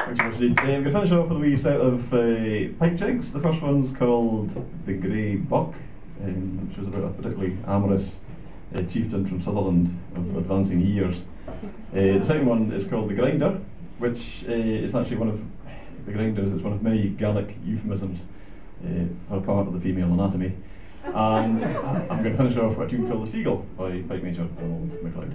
Thanks so much indeed. I'm going to finish off with a wee set of pipe jigs. The first one's called The Grey Buck, which was about a particularly amorous chieftain from Sutherland of advancing years. The second one is called The Grinder, which is actually one of the grinders. It's one of many Gaelic euphemisms for a part of the female anatomy. And I'm going to finish off with a tune called The Seagull by Pipe Major Donald MacLeod.